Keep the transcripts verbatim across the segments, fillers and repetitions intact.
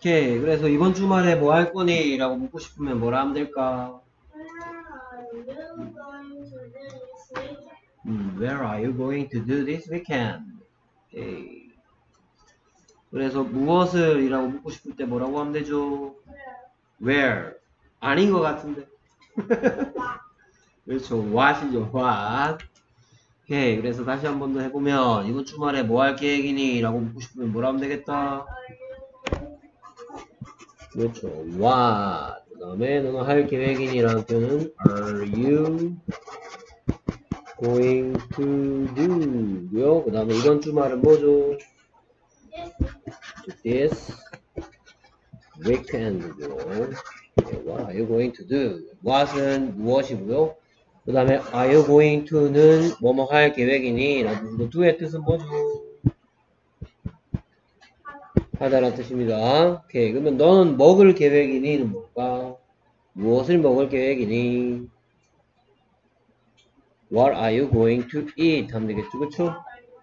오케이. 그래서 이번 주말에 뭐 할 거니? 라고 묻고 싶으면 뭐라 하면 될까? 음, Where are you going to do this weekend? 오케이. 그래서 무엇을 이라고 묻고 싶을 때 뭐라고 하면 되죠? Where? 아닌 것 같은데. 그렇죠. what이죠. what. 오케이. 그래서 다시 한 번 더 해보면 이번 주말에 뭐 할 계획이니? 라고 묻고 싶으면 뭐라 하면 되겠다? 그렇죠. what. 그 다음에 너는 할 계획이니? 라는 표현은 are you going to do 고요. 그 다음에 이번 주말은 뭐죠? this weekend고요. What are you going to do? what은 무엇이고요. 그 다음에 are you going to는 뭐뭐 할 계획이니? 라고 do의 뜻은 뭐죠? 하다라는 뜻입니다. 오케이. 그러면 너는 먹을 계획이니는 뭘까? 무엇을 먹을 계획이니? What are you going to eat? 하면 되겠죠, 그쵸?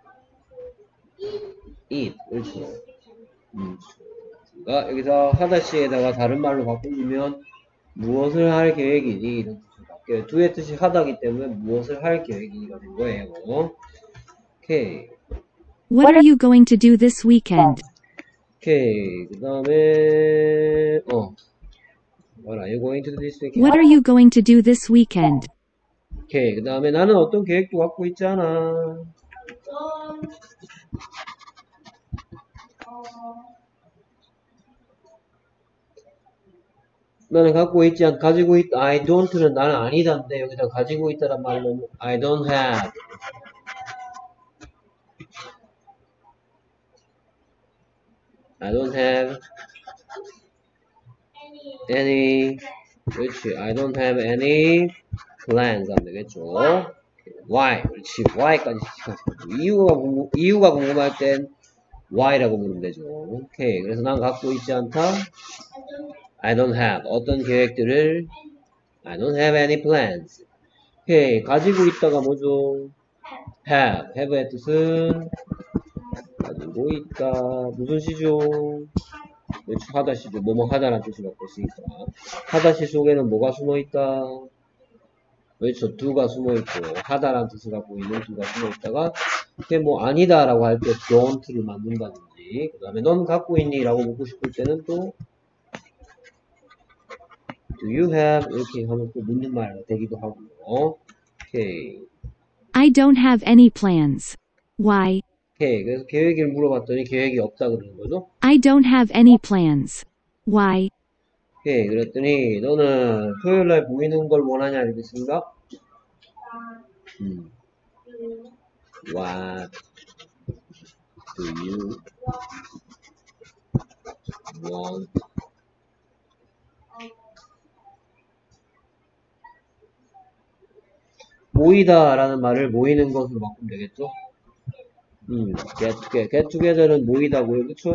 eat. 그렇죠. 음. 그러니까 여기서 하다시에다가 다른 말로 바꾸면 무엇을 할 계획이니? 이런 뜻으로 바뀌어요. do의 뜻이 하다기 때문에 무엇을 할 계획이니가 된 거예요. 오케이. What are you going to do this weekend? 오케이. 그 다음에, 어. What are you going to do this weekend? What are you going to do this weekend? 오케이. 그 다음에 나는 어떤 계획도 갖고 있잖아. 나는 갖고 있지 않, 가지고 있, I don't는 나는 아니다인데, 여기다 가지고 있다란 말로, I don't have. I don't have any, 그렇지. I don't have any plans 하면 되겠죠. Why? 그렇지. Why까지 이유가, 궁금, 이유가 궁금할 땐 Why라고 물으면 되죠. 오케이. 그래서 난 갖고 있지 않다. I don't have. 어떤 계획들을 I don't have any plans. 오케이. 가지고 있다가 뭐죠? have. have의 뜻은 가지고 있다. 무슨 시죠? 하다시죠. 뭐뭐 하다라는 뜻을 갖고 있으니까. 하다시 속에는 뭐가 숨어있다? 그렇죠. do가 숨어있고 하다라는 뜻을 갖고 있는 do가 숨어있다가 그게 뭐 아니다라고 할 때 don't를 만든다든지 그 다음에 넌 갖고 있니? 라고 묻고 싶을 때는 또 do you have? 이렇게 하면 또 묻는 말 되기도 하고요. 오케이. I don't have any plans. Why? 오케이. 그래서 계획을 물어봤더니 계획이 없다 그러는 거죠. I don't have any plans. Why? 오케이. 그랬더니 너는 토요일날 보이는 걸 원하냐 이랬습니다. 음. What do you want? 모이다 라는 말을 모이는 것으로 바꾸면 되겠죠? 음, get together. get together는 모이다고요, 그쵸?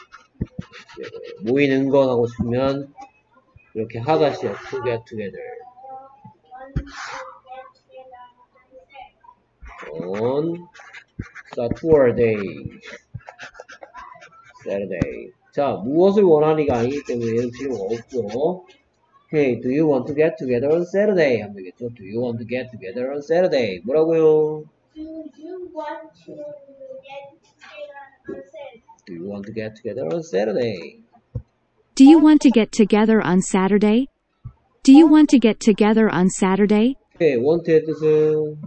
모이는 거 하고 싶으면 이렇게 하다시요. to get together. on Saturday. Saturday. 자, 무엇을 원하니가 아니기 때문에 얘는 필요가 없죠. Hey, do you want to get together on Saturday? 하면 되겠죠. Do you want to get together on Saturday? 뭐라고요? Do you want to get together on Saturday? Do you want to get together on Saturday? Do you want to get together on Saturday? Do you want to get together on Saturday? Okay, want의 뜻은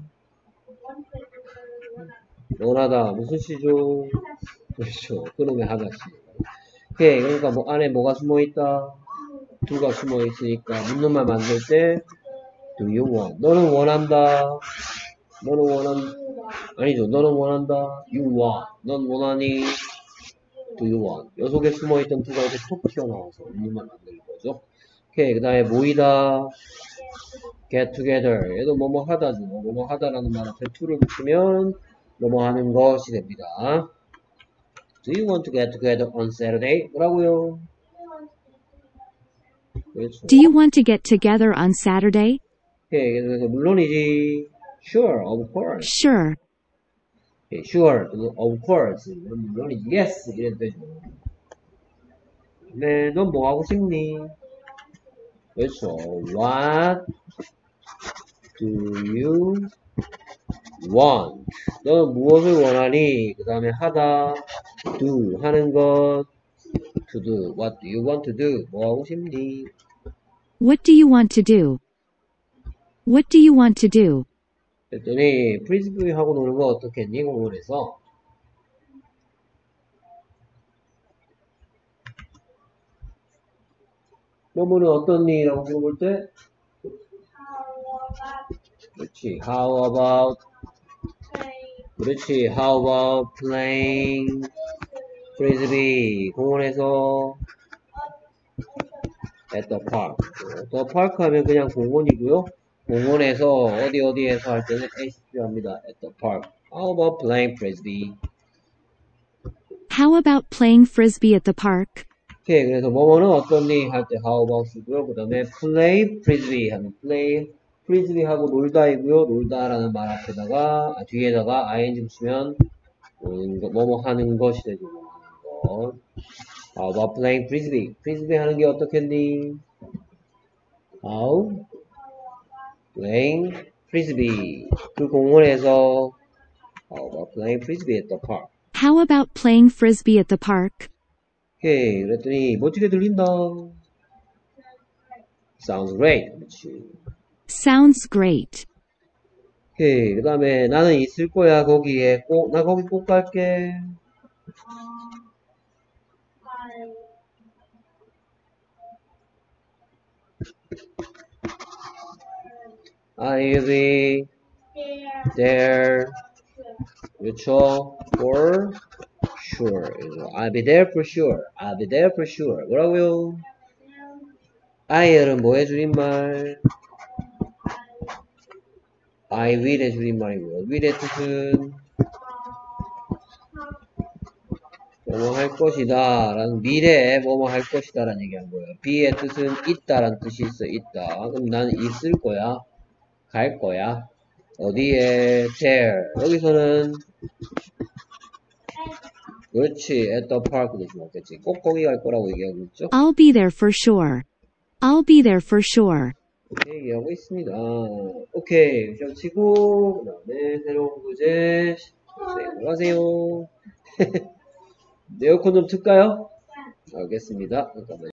원하다. 무슨 시죠? 그렇죠. 그놈의 하다시. 오케이. 그러니까 뭐 안에 뭐가 숨어있다? do가 숨어있으니까 묻는 말 만들 때 do you want? 너는 원한다. 너는 원한 아니죠. 너는 원한다. you want. 넌 원하니? do you want? 요 속에 숨어있던 do가 이렇게 톡 튀어나와서 묻는 말 만드는 거죠. 오케이. 그 다음에 모이다. get together. 얘도 뭐뭐 하다죠. 뭐뭐 하다라는 말 앞에 to를 붙이면 뭐뭐 하는 것이 됩니다. Do you want to get together on Saturday? 뭐라고요? 그렇죠. Do you want to get together on Saturday? 오케이. 그래서 물론이지. Sure, of course. Sure. 오케이, sure, of course. 물론이지. Yes, 이래도 되죠. 네, 넌 뭐 하고 싶니? 그렇죠. What do you want? 넌 무엇을 원하니? 그 다음에 하다, do, 하는 것, to do. What do you want to do? 뭐 하고 싶니? What do you want to do? What do you want to do? 그랬더니 프리스비 하고 노는 거 어떻겠니? 공원에서. 뭐뭐는 어떻니? 라고 물어볼 때 그렇지. How about 그렇지. How about playing frisbee? 공원에서 at the park. the park 하면 그냥 공원이고요. 공원에서 어디 어디에서 할 때는 s 필요합니다. at the park. How about playing frisbee? How about playing frisbee at the park? 오케이. 그래서 뭐뭐는 어떻니? 할 때 how about 쓰고요. 그 다음에 play frisbee 하면 play frisbee 하고 놀다이고요. 놀다라는 말 앞에다가 아, 뒤에다가 ing 붙이면 음, 뭐뭐 하는 것이 되죠. 뭐 하는 것. How about playing frisbee? frisbee 하는 게 어떻겠니? How? playing frisbee. 그 공원에서 How about playing frisbee at the park? How about playing frisbee at the park? 오케이. 그랬더니 멋지게 들린다. Sounds great. 그렇지. Sounds great. 오케이. 그 다음에 나는 있을 거야. 거기에 꼭, 나 거기 꼭 갈게. I'll be there. 그렇죠. For sure. I'll be there for sure. I'll be there for sure. 뭐라고요? I'll은 뭐의 줄임말? I will의 줄임말이고요. will의 뜻은 뭐뭐 할 것이다 라는 미래에 뭐뭐 할 것이다 라는 얘기한 거예요. be의 뜻은 있다 라는 뜻이 있어. 있다. 그럼 나는 있을 거야. 갈 거야. 어디에? there. 여기서는 그렇지. at the park 대신 맞겠지. 꼭 거기 갈 거라고 얘기하고 있죠. I'll be there for sure. I'll be there for sure. 이렇게 얘기하고 있습니다. 오케이. 시험 치고 그 다음에 새로운 구제 시작을 하세요. 에어컨 좀 틀까요? 알겠습니다. 잠깐만요.